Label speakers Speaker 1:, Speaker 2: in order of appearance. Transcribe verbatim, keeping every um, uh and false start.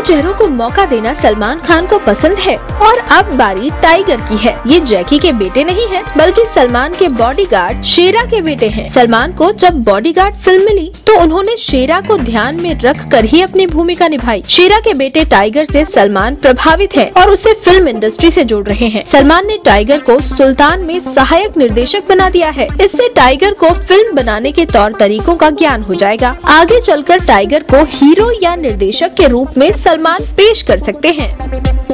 Speaker 1: चेहरों को मौका देना सलमान खान को पसंद है और अब बारी टाइगर की है। ये जैकी के बेटे नहीं है, बल्कि सलमान के बॉडीगार्ड शेरा के बेटे हैं। सलमान को जब बॉडीगार्ड फिल्म मिली तो उन्होंने शेरा को ध्यान में रख कर ही अपनी भूमिका निभाई। शेरा के बेटे टाइगर से सलमान प्रभावित है और उसे फिल्म इंडस्ट्री से जोड़ रहे हैं। सलमान ने टाइगर को सुल्तान में सहायक निर्देशक बना दिया है। इससे टाइगर को फिल्म बनाने के तौर तरीकों का ज्ञान हो जाएगा। आगे चलकर टाइगर को हीरो या निर्देशक के रूप में सलमान पेश कर सकते हैं।